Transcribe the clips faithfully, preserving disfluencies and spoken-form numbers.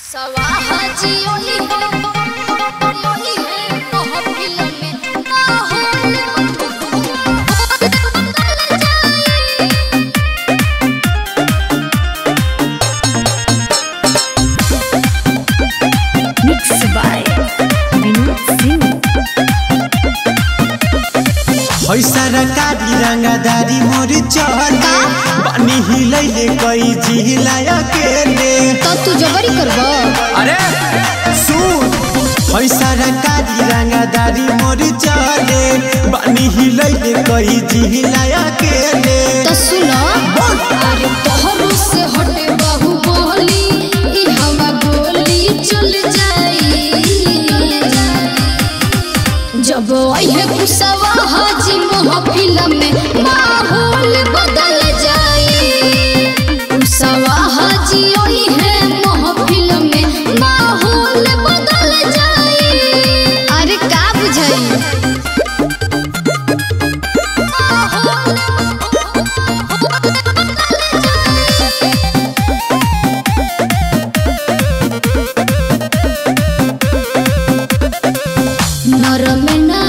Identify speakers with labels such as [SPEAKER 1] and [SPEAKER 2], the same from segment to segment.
[SPEAKER 1] सरकारी रंगदारी मोर चले बनी हिलैले कई जिलाया के ने
[SPEAKER 2] तो तू जबरी करबो।
[SPEAKER 1] अरे सुन होई सरकारी रंगदारी मोर चले बनी हिलैले कई जिलाया के ने
[SPEAKER 2] तो सुनो अरे तोहरो से हटे बहु बोली ई हवा गोली चल जाई जब आइहे कुसवा हाजी महफिल में माहौल बदल जाई कुसवा हाजी आइहे महफिल में माहौल बदल जाई। अरे का बुझाई नरम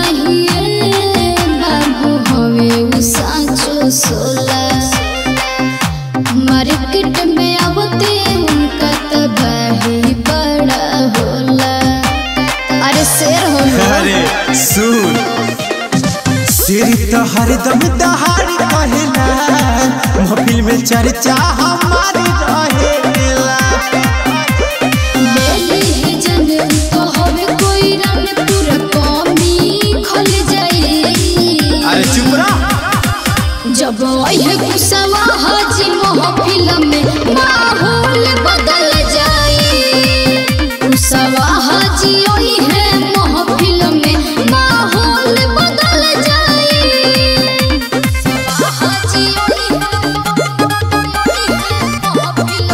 [SPEAKER 2] मार्केट में आवते उनका तबाही बड़ा होला। अरे शेर होला।
[SPEAKER 1] अरे सुन शेर तो हरदम दहाड़ कहेला महफिल में चर्चा हमारी रहेला
[SPEAKER 2] लेली है जन तो हवे कोई रन पूरा कमी खल जाई।
[SPEAKER 1] अरे चुप रह
[SPEAKER 2] जब आइहे कुसवा हाजी महफिल में माहौल बदल जाई कुसवा हाजी आइहे महफिल में माहौल बदल जाई हाजी आइहे महफिल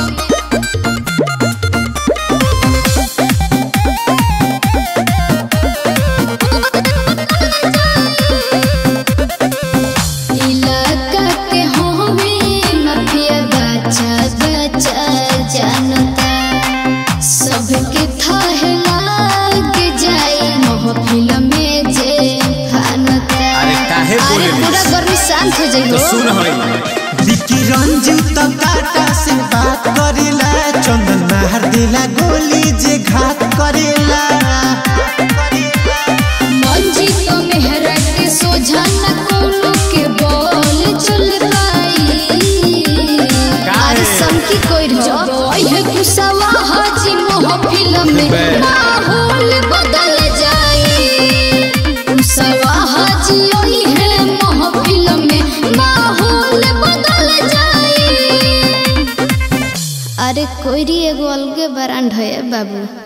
[SPEAKER 2] जानता सबके थाहे लाग जाए महफिल में जे खानता।
[SPEAKER 1] अरे काहे बोले
[SPEAKER 2] पूरा गर्मी शांत हो जाई।
[SPEAKER 1] तो सुन होई विकी रंजू तो काटा से बात करेला चंदन मार देला गोली जे घात करेला
[SPEAKER 2] मंजी तो मेहरा के सोझा न कोनो के बोल चल पाई। अरे समकी कोई जब आइहे कुसवा हाजी महफिल में माहौल बदल जाई कुसवा हाजी आइहे महफिल में माहौल बदल जाई। अरे कोई एगो अलगे ब्रांड है बाबू।